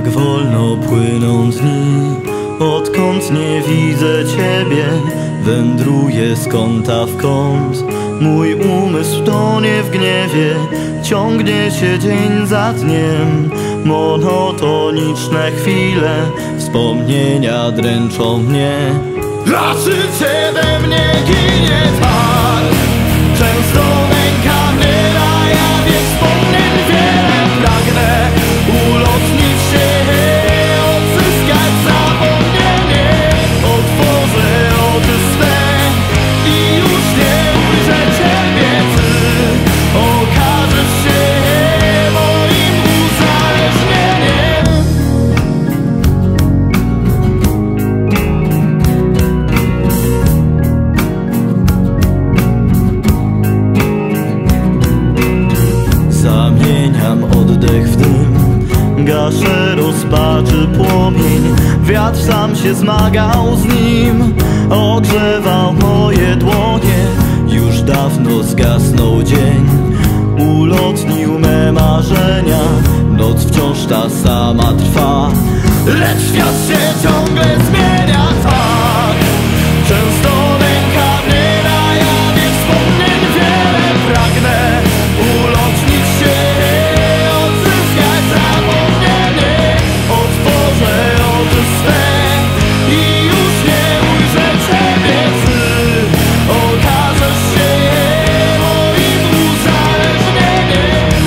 Jak wolno płyną dni, odkąd nie widzę Ciebie. Wędruję z kąta w kąt, mój umysł tonie w gniewie. Ciągnie się dzień za dniem, monotoniczne chwile, wspomnienia dręczą mnie. A życie we mnie ginie tak, często nęka mnie na jawie wspomnień wiele. Pragnę ulotnić się, odzyskać zapomnienie. Otworzę oczy swe i już nie ujrzę Ciebie. Ty okażesz się moim uzależnieniem. Zamieniam oddech w dym, gaszę rozpaczy płomień. Wiatr sam się zmagał z nim, ogrzewał moje dłonie. Już dawno zgasnął dzień, ulotnił me marzenia. Noc wciąż ta sama trwa, lecz świat się ciągle zmienia tak. Często nęka mnie na jawie wspomnień wiele. Pragnę ulotnić się, odzyskać zapomnienie. Otworzę oczy swe i już nie ujrzę Ciebie. Ty okażesz się moim uzależnieniem.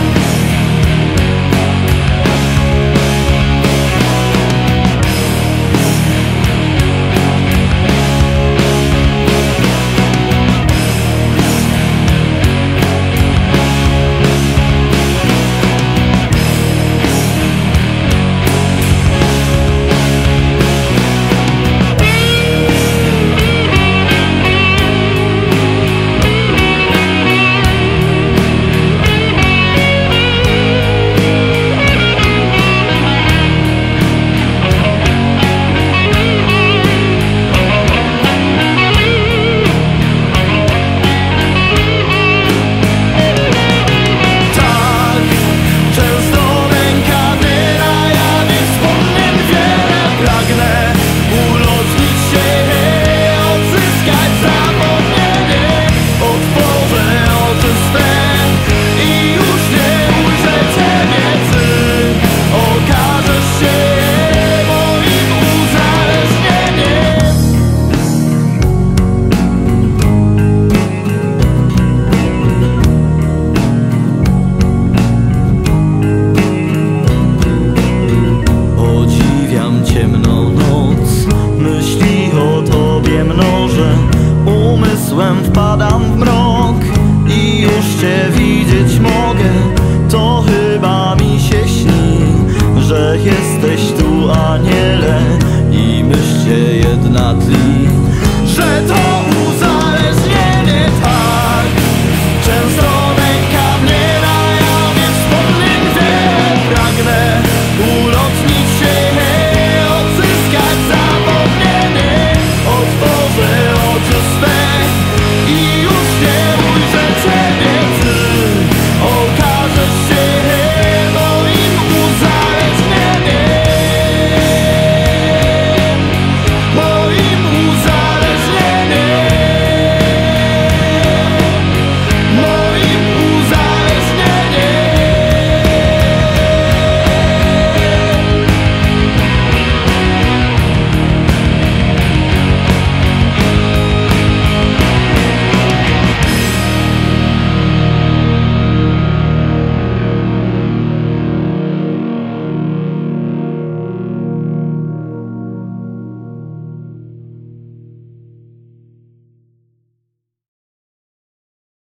Wpadam w mrok i już Cię widzieć mogę. To chyba mi się śni, że jesteś tu, aniele, i myśl się jedna tli.